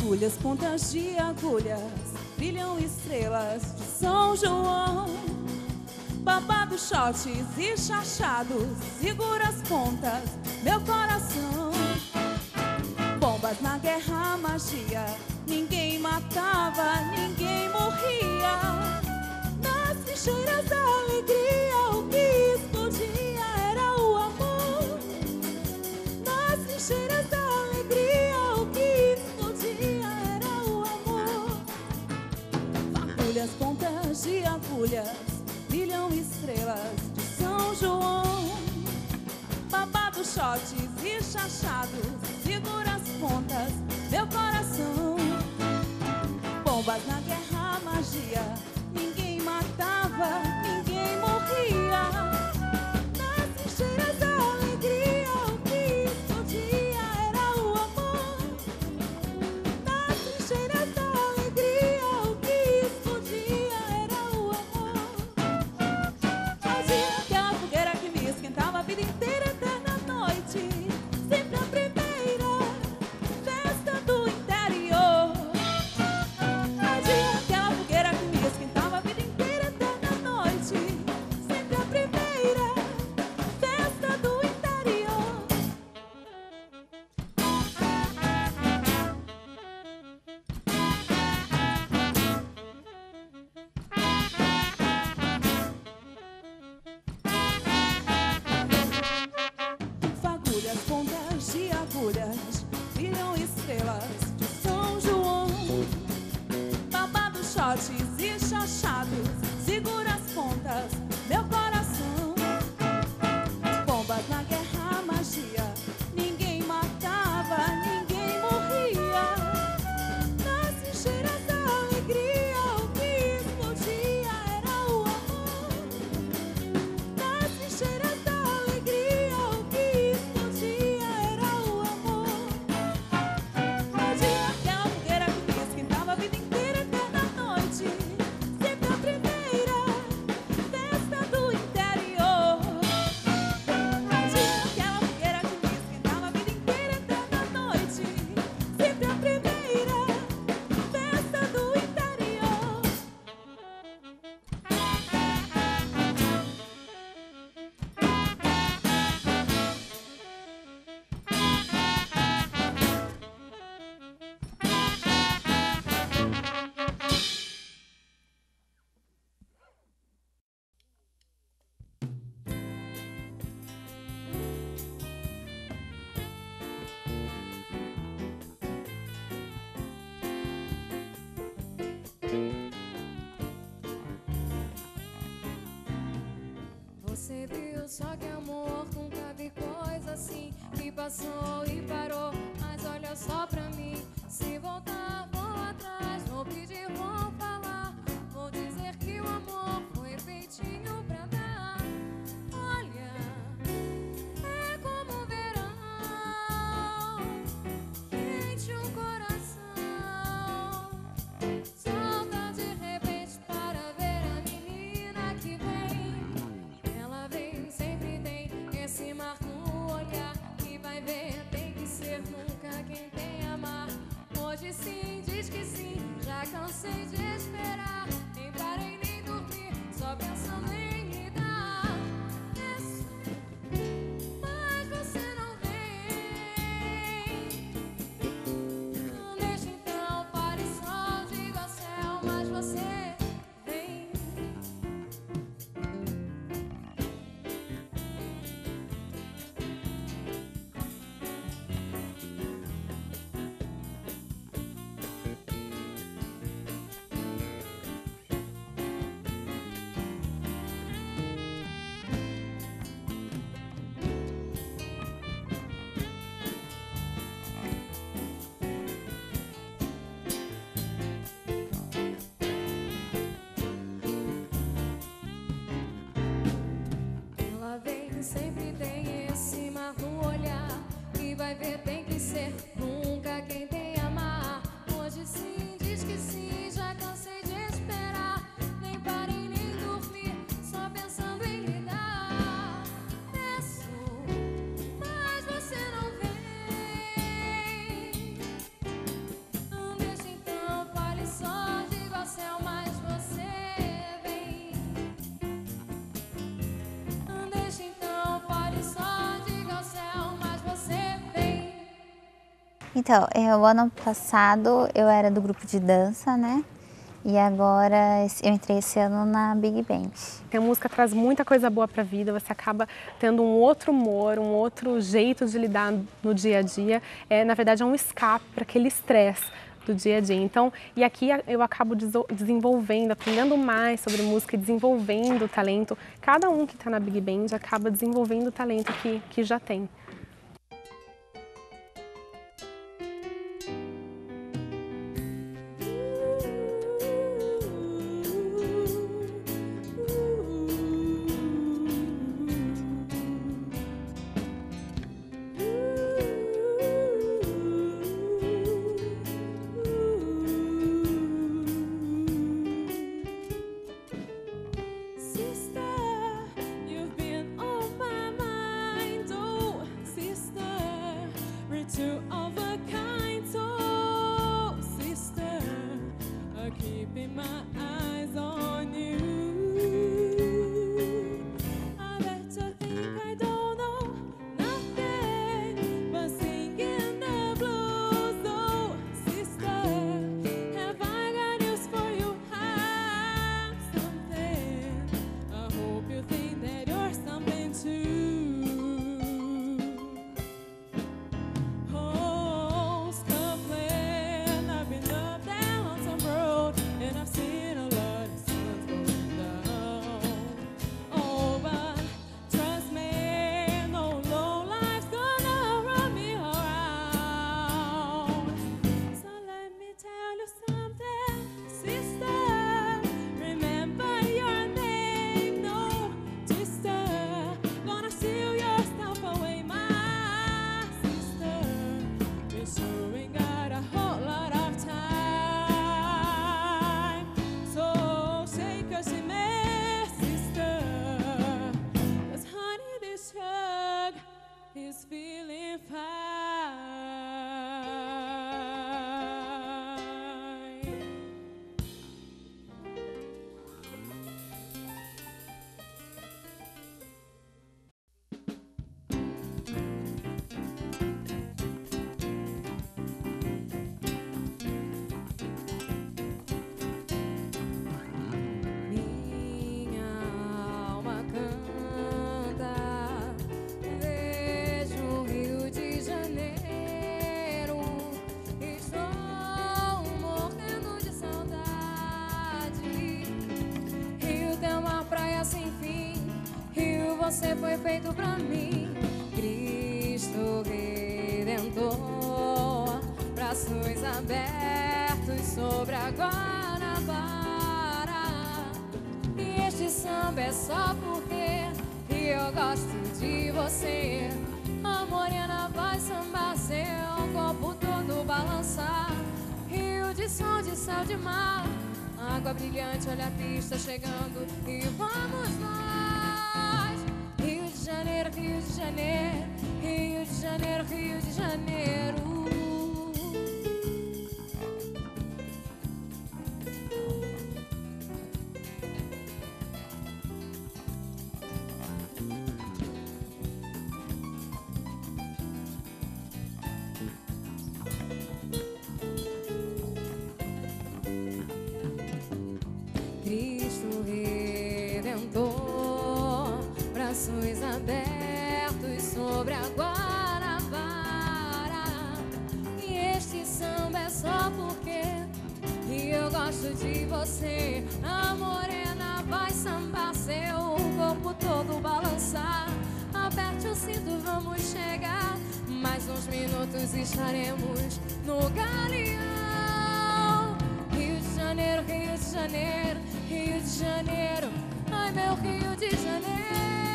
Fagulhas, pontas de agulhas, brilham estrelas de São João. Babado, shots e chachados, segura as pontas, meu coração. Bombas na guerra, magia, ninguém matava, ninguém morria. Nas trincheiras da alegria, o que explodia era o amor. Nas trincheiras da alegria, o que explodia era o amor. Fagulhas, pontas de agulhas, brilham estrelas de São João. Babado, shots e chachados, segura as pontas, meu coração. Bombas na guerra, magia, ninguém matava, ninguém morria. Nas trincheiras da alegria, o que explodia era o amor. Nas trincheiras da alegria, o que explodia era o amor. Fazia aquela fogueira que me esquentava a vida inteira, eterna noite, sempre a primeira festa do interior. Fazia aquela fogueira que me esquentava a vida inteira, eterna noite, sempre a primeira festa do interior. Fagulhas, pontas de agulhas, brilham estrelas de São João. Babados, shots e chachados, segura as pontas, meu coração. Bombas na guerra, magia, ninguém matava, ninguém morria. Nas trincheiras da alegria, o que explodia era o amor. Nas trincheiras da alegria, o que explodia era o amor. Fazia aquela fogueira que me esquentava a vida inteira, eterna noite, sempre a primeira festa do interior. Fazia aquela fogueira que me esquentava a vida inteira, eterna noite, sempre a primeira festa do interior. Você viu, só que amor, nunca vi coisa assim. Que passou e parou, mas olha só pra mim. Se voltar, vou atrás, vou pedir, vou falar. Vou dizer que o amor foi feitinho pra dar. Olha, é como o verão, quente o coração. Solta de repente para ver a menina que vem. Ela vem, sempre tem esse mar no olhar. Que vai ver, tem que ser nunca quem tem amar. Hoje sim, diz que sim, já cansei de esperar. Nem parei nem dormi, só pensando em me dar. Mas você não vem. Deixa então, pare sol, digo ao céu, mas você vem. Ela vem, sempre tem esse mar no olhar. Que vai ver, tem que ser nunca quem tem amar. Hoje sim, diz que sim, já cansei de esperar. Nem parei nem dormi, só pensando em lhe dar. Peço, mas você não vem. Então, o ano passado eu era do grupo de dança, né? E agora eu entrei esse ano na Big Band. A música traz muita coisa boa para a vida, você acaba tendo um outro humor, um outro jeito de lidar no dia a dia. Na verdade, é um escape para aquele estresse do dia a dia. Então, e aqui eu acabo desenvolvendo, aprendendo mais sobre música e desenvolvendo o talento. Cada um que está na Big Band acaba desenvolvendo o talento que já tem. Two of a kind, so sister, keeping my eyes on you. I bet you think I don't know nothing but singing the blues. Oh, sister, have I got news for you? I'm something. I hope you think that you're something too. He's feeling fine. Minha alma canta, vejo o Rio de Janeiro, estou morrendo de saudade. Rio tem uma praia sem fim, Rio, você foi feito pra mim. Cristo Redentor, braços abertos sobre a Guanabara. E este samba é só porque eu gosto de você. A morena vai sambar, seu corpo todo balançar. Rio de sol, de céu, de mar, água brilhante, olha a pista chegando e vamos nós. Rio de Janeiro, Rio de Janeiro, Rio de Janeiro, Rio de Janeiro. Cristo Redentor, braços abertos sobre a Guanabara. E este samba é só porque eu gosto de você. A morena vai sambar, seu corpo todo balançar. Aperte o cinto, vamos chegar. Mais uns minutos estaremos no Galeão. Rio de Janeiro, Rio de Janeiro, Rio de Janeiro, ai meu Rio de Janeiro.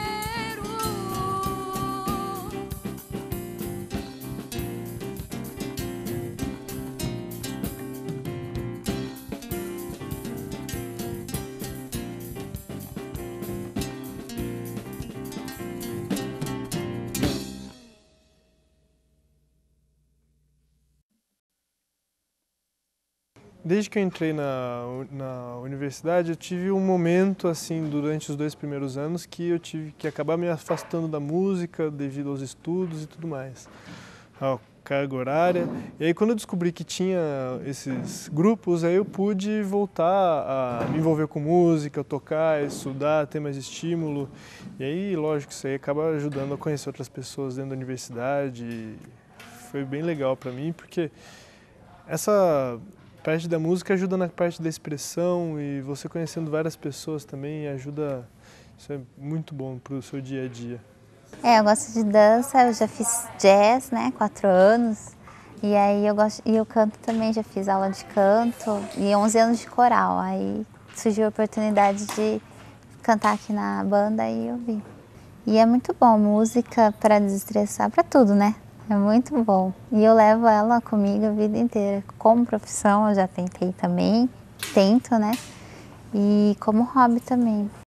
Desde que eu entrei na universidade, eu tive um momento, assim, durante os 2 primeiros anos, que eu tive que acabar me afastando da música devido aos estudos e tudo mais. carga horária. E aí quando eu descobri que tinha esses grupos, aí eu pude voltar a me envolver com música, tocar, estudar, ter mais estímulo. E aí, lógico, isso aí acaba ajudando a conhecer outras pessoas dentro da universidade. E foi bem legal para mim, porque essa parte da música ajuda na parte da expressão e você conhecendo várias pessoas também ajuda. Isso é muito bom para o seu dia a dia. Eu gosto de dança, eu já fiz jazz, né, 4 anos. E aí eu canto também, já fiz aula de canto e 11 anos de coral. Aí surgiu a oportunidade de cantar aqui na banda e eu vim. E é muito bom, música para desestressar, para tudo, né? É muito bom. E eu levo ela comigo a vida inteira. Como profissão, eu já tentei também, tento, né? E como hobby também.